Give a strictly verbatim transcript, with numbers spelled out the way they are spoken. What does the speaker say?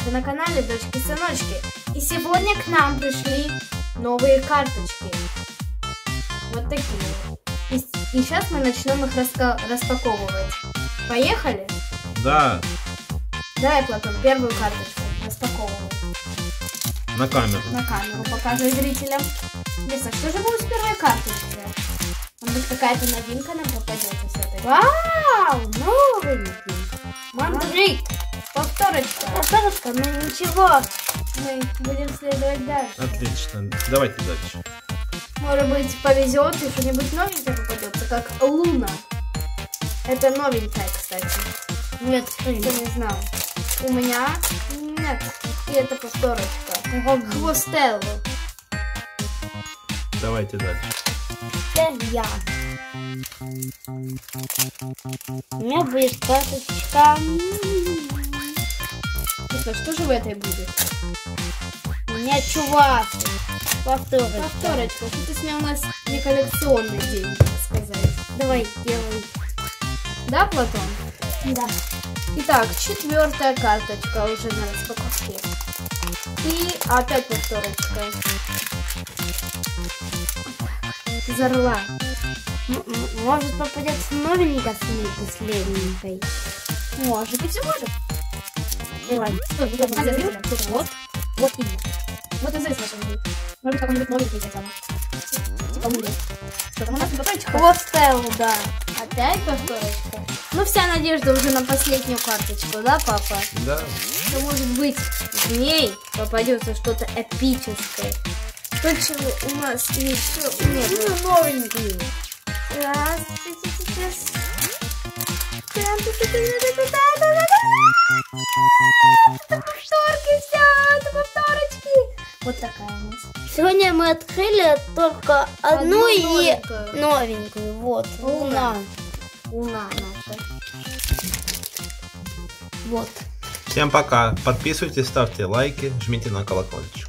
Вы на канале Дочки-сыночки. И сегодня к нам пришли новые карточки. Вот такие. И, и сейчас мы начнем их раска распаковывать. Поехали? Да. Давай, Платон, первую карточку распаковывай. На камеру. На камеру показывай зрителям. Лиса, что же будет с первой карточки? Может быть, какая-то новинка нам попадется с этой? Вау, новенький. Мандрик. Повторочка. Повторочка, но ничего. Мы будем следовать дальше. Отлично. Давайте дальше. Может быть, повезет и что-нибудь новенькое попадется, как Луна. Это новенькая, кстати. Нет, Кто не знал. У меня нет. И это повторочка. Хвостелло. Давайте дальше. теперь я. У меня будет карточка. Лиса, что же в этой будет? У меня чувак. Повторочка. Повторочка. Что-то с ней у нас не коллекционный день, так сказать. Давай, делай. Да, Платон? Да. Итак, четвертая карточка уже на распаковке. И опять повторочка. Из орла. Может попадется новенькая с ней последненькой. Может быть, и может. Давай. Вот. Вот именно. Вот и здесь нашем будет. Может быть, какой-нибудь новенький хотя бы. Типа будет. Что там у нас повторочка? Хвостелло, да. Опять повторочка. Ну, вся надежда уже на последнюю карточку, да, папа? Да. Что, может быть, в ней попадется что-то эпическое. То, чего у нас еще нет. Ну, новенький. Раз, сейчас. Повторки, все, это повторочки. Вот такая у нас. Сегодня мы открыли только одну, Одну и новенькую. новенькую. Вот. Луна. Луна. Луна наша. Вот. Всем пока. Подписывайтесь, ставьте лайки, жмите на колокольчик.